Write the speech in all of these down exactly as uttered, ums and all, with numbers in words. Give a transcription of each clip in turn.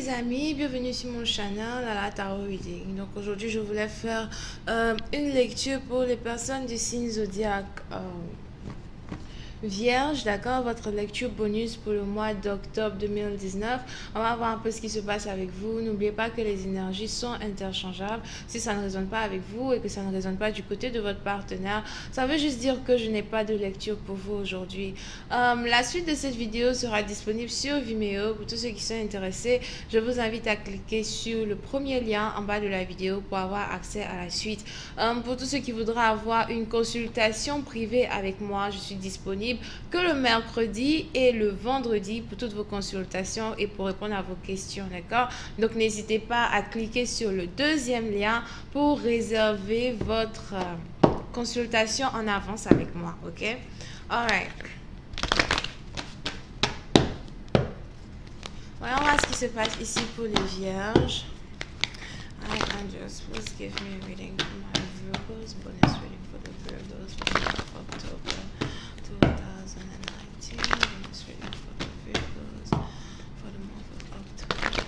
amis, bienvenue sur mon channel à la Tarot Reading. Donc aujourd'hui je voulais faire euh, une lecture pour les personnes du signe zodiaque euh, Vierge, d'accord, votre lecture bonus pour le mois d'octobre deux mille dix-neuf. On va voir un peu ce qui se passe avec vous. N'oubliez pas que les énergies sont interchangeables. Si ça ne résonne pas avec vous et que ça ne résonne pas du côté de votre partenaire, ça veut juste dire que je n'ai pas de lecture pour vous aujourd'hui. Euh, la suite de cette vidéo sera disponible sur Vimeo. Pour tous ceux qui sont intéressés, je vous invite à cliquer sur le premier lien en bas de la vidéo pour avoir accès à la suite. Euh, pour tous ceux qui voudraient avoir une consultation privée avec moi, je suis disponible que le mercredi et le vendredi pour toutes vos consultations et pour répondre à vos questions, d'accord? Donc n'hésitez pas à cliquer sur le deuxième lien pour réserver votre euh, consultation en avance avec moi, ok? Alright. Voyons voir ce qui se passe ici pour les vierges. Alright, angels, please give me a reading for my Virgos, bonus reading for the Virgos for the month of October twenty nineteen, bonus reading for the Virgos for the month of October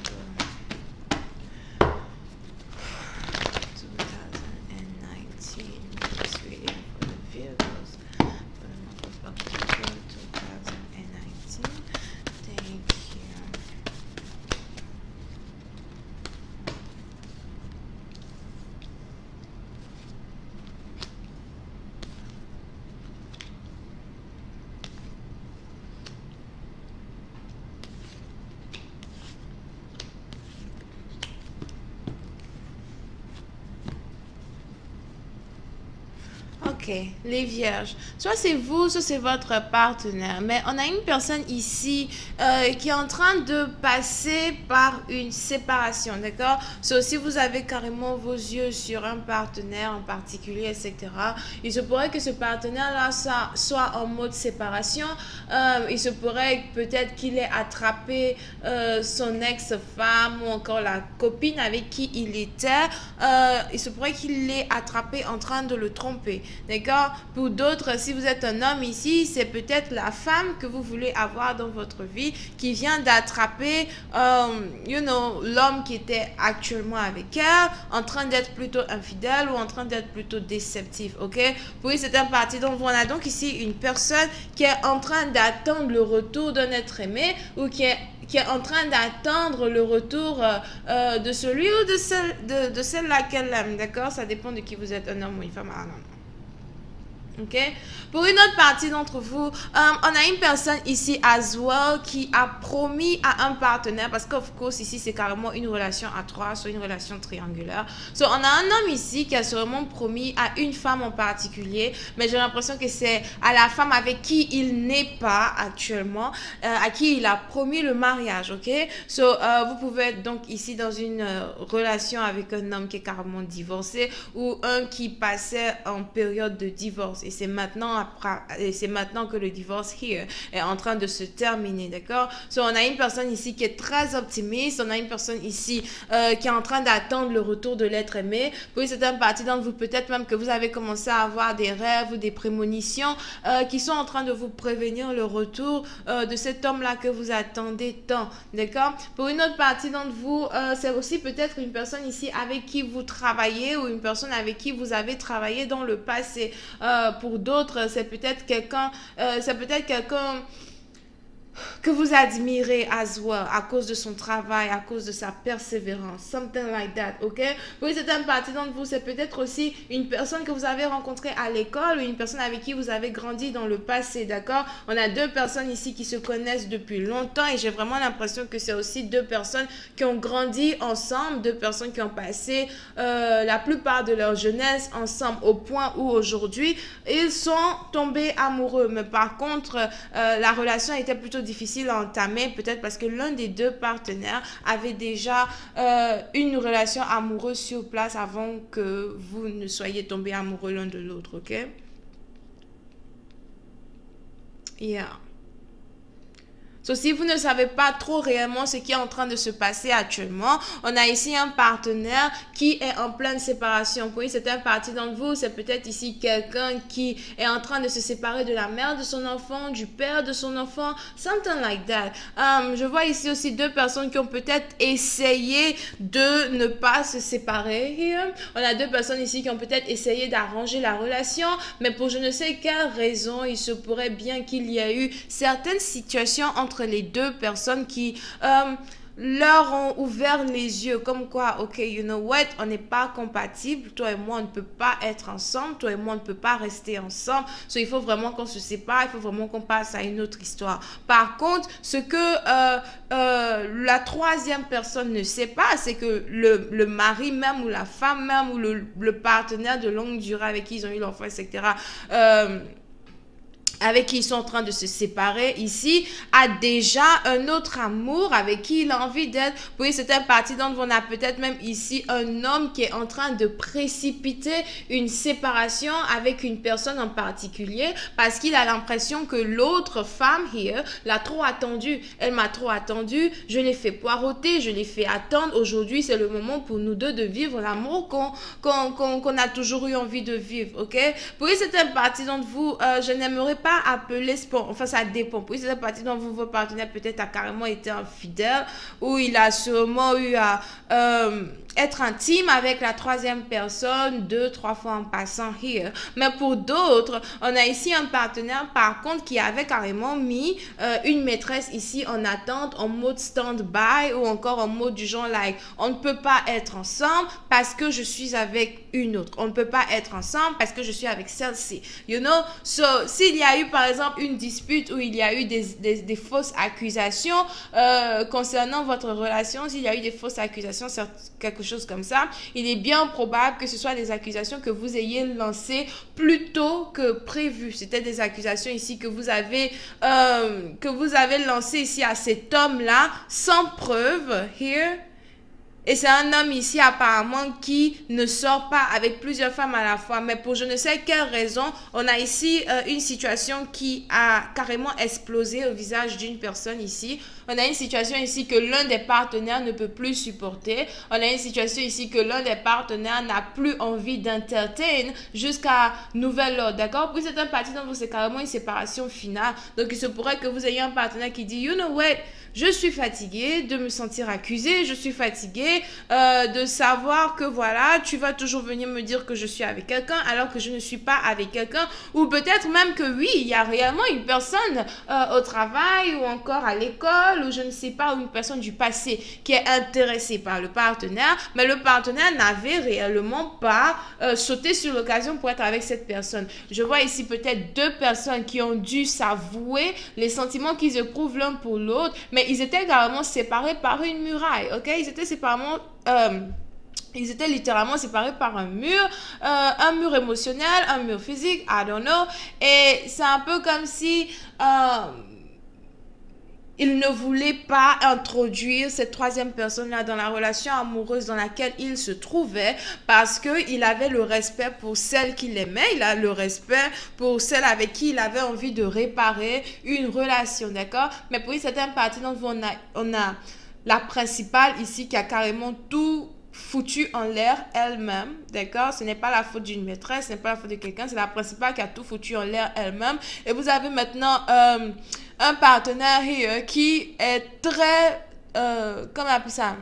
twenty nineteen, bonus reading for the Virgos for the month of October twenty nineteen. Thank you. Ok, les vierges. Soit c'est vous, soit c'est votre partenaire. Mais on a une personne ici euh, qui est en train de passer par une séparation, d'accord? So, si vous avez carrément vos yeux sur un partenaire en particulier, et cetera, il se pourrait que ce partenaire-là soit, soit en mode séparation. Euh, il se pourrait peut-être qu'il ait attrapé euh, son ex-femme ou encore la copine avec qui il était. Euh, il se pourrait qu'il l'ait attrapé en train de le tromper. D'accord? Pour d'autres, si vous êtes un homme ici, c'est peut-être la femme que vous voulez avoir dans votre vie qui vient d'attraper, um, you know, l'homme qui était actuellement avec elle, en train d'être plutôt infidèle ou en train d'être plutôt déceptif. Ok? Pour certaines parties, donc on a donc ici une personne qui est en train d'attendre le retour d'un être aimé ou qui est qui est en train d'attendre le retour euh, euh, de celui ou de celle de, de celle-là qu'elle aime. D'accord? Ça dépend de qui vous êtes, un homme ou une femme. Ah non, non. Ok, pour une autre partie d'entre vous, um, on a une personne ici as well qui a promis à un partenaire, parce qu'of course ici c'est carrément une relation à trois, soit une relation triangulaire. So, on a un homme ici qui a sûrement promis à une femme en particulier, mais j'ai l'impression que c'est à la femme avec qui il n'est pas actuellement, euh, à qui il a promis le mariage. Ok, so euh, vous pouvez être donc ici dans une euh, relation avec un homme qui est carrément divorcé ou un qui passait en période de divorce. Et c'est maintenant, après, c'est maintenant que le divorce here est en train de se terminer, d'accord? So, on a une personne ici qui est très optimiste. On a une personne ici euh, qui est en train d'attendre le retour de l'être aimé. Pour certaines parties d'entre vous, peut-être même que vous avez commencé à avoir des rêves ou des prémonitions euh, qui sont en train de vous prévenir le retour euh, de cet homme-là que vous attendez tant, d'accord? Pour une autre partie d'entre vous, euh, c'est aussi peut-être une personne ici avec qui vous travaillez ou une personne avec qui vous avez travaillé dans le passé. Euh, Pour d'autres, c'est peut-être quelqu'un, euh, c'est peut-être quelqu'un que vous admirez as well, à cause de son travail, à cause de sa persévérance, something like that, ok? Pour certaines parties d'entre vous, c'est peut-être aussi une personne que vous avez rencontrée à l'école ou une personne avec qui vous avez grandi dans le passé, d'accord? On a deux personnes ici qui se connaissent depuis longtemps et j'ai vraiment l'impression que c'est aussi deux personnes qui ont grandi ensemble, deux personnes qui ont passé euh, la plupart de leur jeunesse ensemble au point où aujourd'hui, ils sont tombés amoureux. Mais par contre, euh, la relation était plutôt difficile à entamer, peut-être parce que l'un des deux partenaires avait déjà euh, une relation amoureuse sur place avant que vous ne soyez tombés amoureux l'un de l'autre, ok? Yeah. So, si vous ne savez pas trop réellement ce qui est en train de se passer actuellement, on a ici un partenaire qui est en pleine séparation. Vous voyez, c'est un parti d'entre vous, c'est peut-être ici quelqu'un qui est en train de se séparer de la mère de son enfant, du père de son enfant, something like that. Um, je vois ici aussi deux personnes qui ont peut-être essayé de ne pas se séparer. Here. On a deux personnes ici qui ont peut-être essayé d'arranger la relation, mais pour je ne sais quelle raison, il se pourrait bien qu'il y ait eu certaines situations entre les deux personnes qui euh, leur ont ouvert les yeux comme quoi, ok, you know what, on n'est pas compatible, toi et moi on ne peut pas être ensemble, toi et moi on ne peut pas rester ensemble, so, il faut vraiment qu'on se sépare, il faut vraiment qu'on passe à une autre histoire. Par contre, ce que euh, euh, la troisième personne ne sait pas, c'est que le, le mari même ou la femme même ou le, le partenaire de longue durée avec qui ils ont eu l'enfant, et cetera, euh, avec qui ils sont en train de se séparer ici, a déjà un autre amour avec qui il a envie d'être. Vous voyez, c'est un parti dont on a peut-être même ici un homme qui est en train de précipiter une séparation avec une personne en particulier parce qu'il a l'impression que l'autre femme here l'a trop attendu. Elle m'a trop attendu, je l'ai fait poireauter, je l'ai fait attendre. Aujourd'hui, c'est le moment pour nous deux de vivre l'amour qu'on qu'on, qu'on, qu'on a toujours eu envie de vivre, ok? Vous voyez, c'est un parti dont vous, euh, je n'aimerais pas appeler, enfin ça dépend. Oui, c'est une partie dont vous, votre partenaire peut-être a carrément été infidèle ou il a sûrement eu à euh, être intime avec la troisième personne deux, trois fois en passant here. Mais pour d'autres, on a ici un partenaire par contre qui avait carrément mis euh, une maîtresse ici en attente, en mode stand-by ou encore en mode du genre like on ne peut pas être ensemble parce que je suis avec une autre. On ne peut pas être ensemble parce que je suis avec celle-ci. You know? So, s'il y a eu par exemple une dispute où il y a eu des, des, des fausses accusations euh, concernant votre relation, s'il y a eu des fausses accusations, quelque chose comme ça, il est bien probable que ce soit des accusations que vous ayez lancées plus tôt que prévu. C'était des accusations ici que vous avez euh, que vous avez lancées ici à cet homme-là sans preuve. Here. Et c'est un homme ici apparemment qui ne sort pas avec plusieurs femmes à la fois. Mais pour je ne sais quelle raison, on a ici euh, une situation qui a carrément explosé au visage d'une personne ici. On a une situation ici que l'un des partenaires ne peut plus supporter. On a une situation ici que l'un des partenaires n'a plus envie d'entertain jusqu'à nouvel ordre. D'accord? Puis c'est un parti dont c'est carrément une séparation finale. Donc il se pourrait que vous ayez un partenaire qui dit, you know what? Je suis fatiguée de me sentir accusée, je suis fatiguée euh, de savoir que voilà, tu vas toujours venir me dire que je suis avec quelqu'un alors que je ne suis pas avec quelqu'un. Ou peut-être même que oui, il y a réellement une personne euh, au travail ou encore à l'école ou je ne sais pas, ou une personne du passé qui est intéressée par le partenaire, mais le partenaire n'avait réellement pas euh, sauté sur l'occasion pour être avec cette personne. Je vois ici peut-être deux personnes qui ont dû s'avouer les sentiments qu'ils éprouvent l'un pour l'autre, mais ils étaient carrément séparés par une muraille, ok? Ils étaient séparément... Euh, Ils étaient littéralement séparés par un mur, euh, un mur émotionnel, un mur physique, I don't know. Et c'est un peu comme si... Euh, il ne voulait pas introduire cette troisième personne-là dans la relation amoureuse dans laquelle il se trouvait parce qu'il avait le respect pour celle qu'il aimait, il a le respect pour celle avec qui il avait envie de réparer une relation, d'accord? Mais pour certaines parties d'entre vous, on a, on a la principale ici qui a carrément tout foutu en l'air elle-même, d'accord? Ce n'est pas la faute d'une maîtresse, ce n'est pas la faute de quelqu'un, c'est la principale qui a tout foutu en l'air elle-même. Et vous avez maintenant euh, un partenaire here qui est très, euh, comment on appelle ça?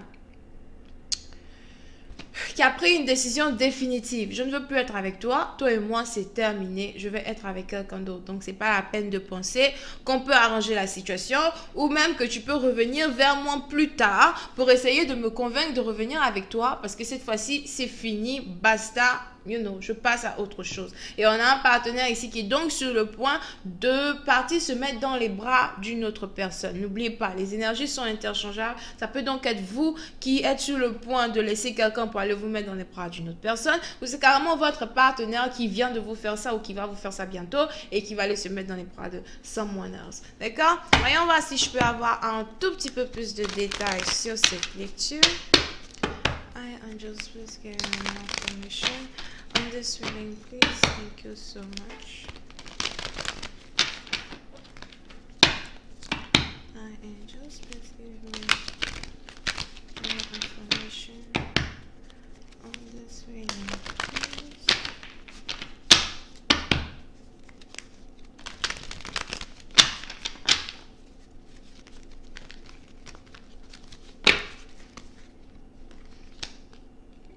Qui a pris une décision définitive. Je ne veux plus être avec toi. Toi et moi, c'est terminé. Je vais être avec quelqu'un d'autre. Donc, c'est pas la peine de penser qu'on peut arranger la situation ou même que tu peux revenir vers moi plus tard pour essayer de me convaincre de revenir avec toi parce que cette fois-ci, c'est fini. Basta. You know, je passe à autre chose. Et on a un partenaire ici qui est donc sur le point de partir se mettre dans les bras d'une autre personne. N'oubliez pas, les énergies sont interchangeables. Ça peut donc être vous qui êtes sur le point de laisser quelqu'un pour aller vous mettre dans les bras d'une autre personne. Ou c'est carrément votre partenaire qui vient de vous faire ça ou qui va vous faire ça bientôt et qui va aller se mettre dans les bras de someone else. D'accord? Voyons voir si je peux avoir un tout petit peu plus de détails sur cette lecture. I angels, please give me more information on this reading, please. Thank you so much. I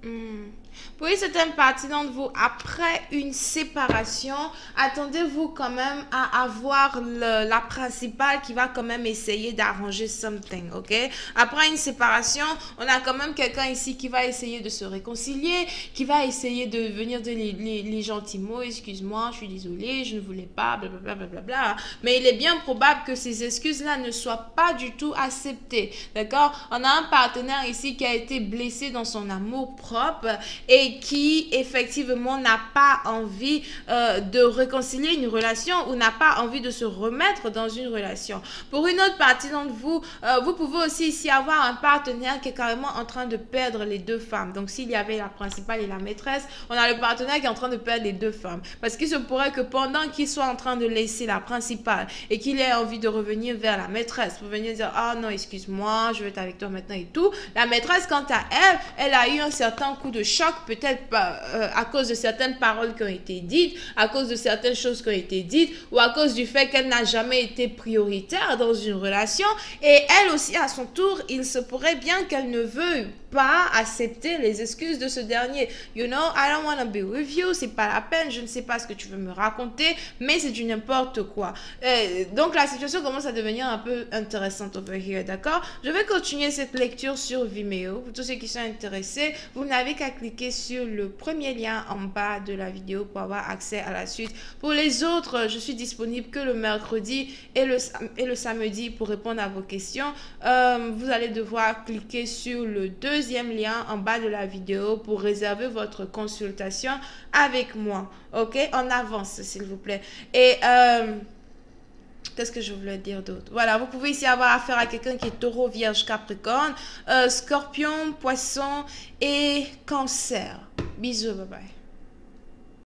Hmm. Pour une certaine partie d'entre vous, après une séparation, attendez-vous quand même à avoir le- la principale qui va quand même essayer d'arranger something, ok? Après une séparation, on a quand même quelqu'un ici qui va essayer de se réconcilier, qui va essayer de venir de les, les, les gentils mots, excuse-moi, je suis désolée, je ne voulais pas, blablabla, blablabla. Mais il est bien probable que ces excuses-là ne soient pas du tout acceptées, d'accord? On a un partenaire ici qui a été blessé dans son amour propre et qui effectivement n'a pas envie euh, de réconcilier une relation ou n'a pas envie de se remettre dans une relation. Pour une autre partie d'entre vous, euh, vous pouvez aussi ici avoir un partenaire qui est carrément en train de perdre les deux femmes. Donc s'il y avait la principale et la maîtresse, on a le partenaire qui est en train de perdre les deux femmes. Parce qu'il se pourrait que pendant qu'il soit en train de laisser la principale et qu'il ait envie de revenir vers la maîtresse pour venir dire ah non excuse-moi je vais être avec toi maintenant et tout, la maîtresse quant à elle, elle a eu un certain coup de choc peut-être pas, euh, à cause de certaines paroles qui ont été dites, à cause de certaines choses qui ont été dites, ou à cause du fait qu'elle n'a jamais été prioritaire dans une relation. Et elle aussi, à son tour, il se pourrait bien qu'elle ne veuille pas accepter les excuses de ce dernier. You know, I don't want to be with you, c'est pas la peine, je ne sais pas ce que tu veux me raconter, mais c'est du n'importe quoi. Euh, donc la situation commence à devenir un peu intéressante over here, d'accord? Je vais continuer cette lecture sur Vimeo. Pour tous ceux qui sont intéressés, vous n'avez qu'à cliquer sur le premier lien en bas de la vidéo pour avoir accès à la suite. Pour les autres, je suis disponible que le mercredi et le, et le samedi pour répondre à vos questions. Euh, vous allez devoir cliquer sur le deuxième lien en bas de la vidéo pour réserver votre consultation avec moi. Ok, en avance s'il vous plaît. Et euh, qu'est-ce que je voulais dire d'autre? Voilà, vous pouvez ici avoir affaire à quelqu'un qui est taureau, vierge, capricorne, euh, scorpion, poisson et cancer. Bisous, bye bye.